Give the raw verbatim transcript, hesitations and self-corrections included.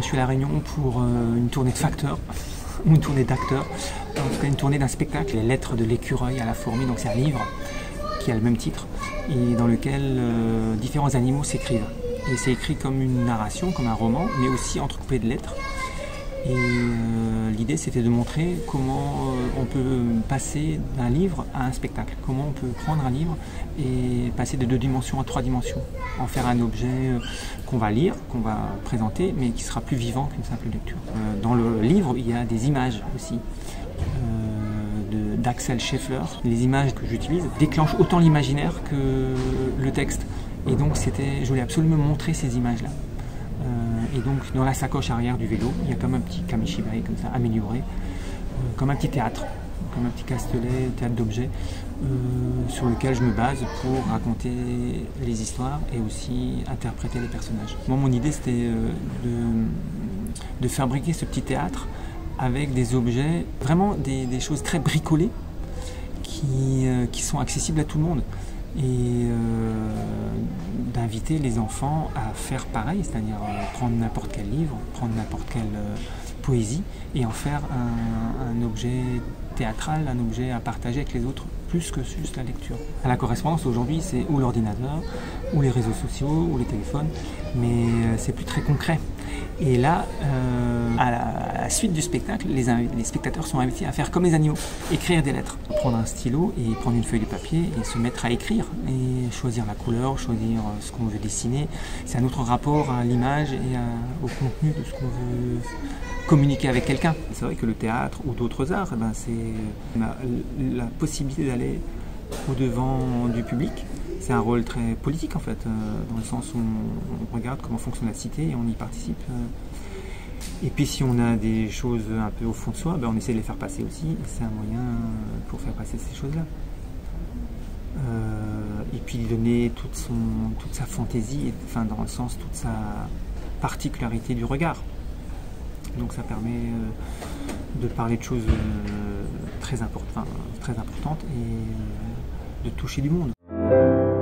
Je suis à La Réunion pour euh, une tournée de facteurs, ou une tournée d'acteurs, en tout cas une tournée d'un spectacle, Les Lettres de l'écureuil à la fourmi. Donc c'est un livre qui a le même titre et dans lequel euh, différents animaux s'écrivent. Et c'est écrit comme une narration, comme un roman, mais aussi entrecoupé de lettres. Et euh, l'idée c'était de montrer comment euh, on peut passer d'un livre à un spectacle, comment on peut prendre un livre et passer de deux dimensions à trois dimensions, en faire un objet euh, qu'on va lire, qu'on va présenter, mais qui sera plus vivant qu'une simple lecture. Euh, dans le livre, il y a des images aussi euh, d'Axel Scheffler. Les images que j'utilise déclenchent autant l'imaginaire que le texte. Et donc c'était, je voulais absolument montrer ces images-là. Euh, et donc dans la sacoche arrière du vélo, il y a comme un petit kamishibai comme ça, amélioré, euh, comme un petit théâtre, comme un petit castelet, théâtre d'objets, euh, sur lequel je me base pour raconter les histoires et aussi interpréter les personnages. Moi, mon idée c'était euh, de, de fabriquer ce petit théâtre avec des objets, vraiment des, des choses très bricolées qui, euh, qui sont accessibles à tout le monde. Et euh, d'inviter les enfants à faire pareil, c'est-à-dire euh, prendre n'importe quel livre, prendre n'importe quelle euh, poésie et en faire un, un objet théâtral, un objet à partager avec les autres, plus que juste la lecture. À la correspondance aujourd'hui, c'est ou l'ordinateur, ou les réseaux sociaux, ou les téléphones, mais euh, c'est plus très concret. Et là, euh, à, la, à la suite du spectacle, les, les spectateurs sont invités à faire comme les animaux, écrire des lettres. Prendre un stylo et prendre une feuille de papier et se mettre à écrire et choisir la couleur, choisir ce qu'on veut dessiner. C'est un autre rapport à l'image et à, au contenu de ce qu'on veut communiquer avec quelqu'un. C'est vrai que le théâtre ou d'autres arts, eh ben c'est la, la possibilité d'aller au-devant du public. C'est un rôle très politique en fait, euh, dans le sens où on, on regarde comment fonctionne la cité et on y participe. Euh, et puis si on a des choses un peu au fond de soi, ben on essaie de les faire passer aussi. Et c'est un moyen pour faire passer ces choses-là. Euh, et puis donner toute, son, toute sa fantaisie, enfin dans le sens toute sa particularité du regard. Donc ça permet euh, de parler de choses euh, très, import- enfin, très importantes et euh, de toucher du monde.